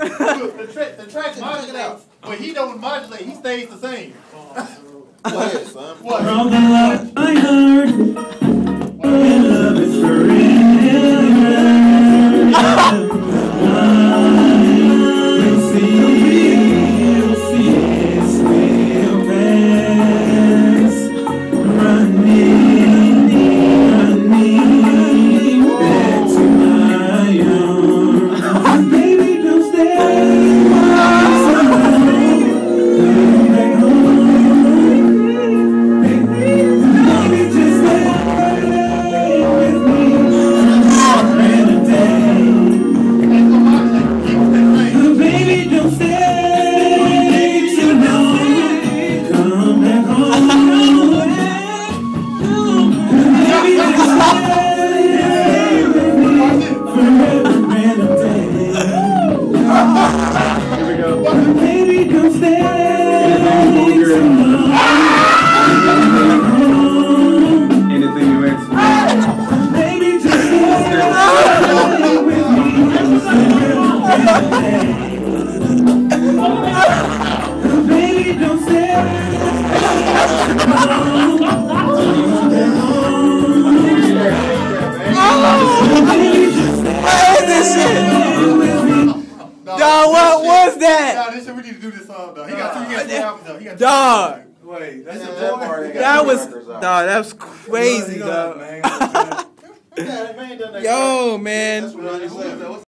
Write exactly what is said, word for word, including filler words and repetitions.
Look, the track, the track modulates, but he don't modulate. He stays the same. Go ahead, son. What? From the love I heard, your love is forever. What was that? Nah, this shit, we need to do this song, though. He got two, he got two albums, though. He got two Dog. albums. Wait, that's Yeah, the that boy. part ain't got That two was, records dog, out. that was crazy, You know dog. that, man. Yeah, that man done that Yo, crap. man. That's what I said.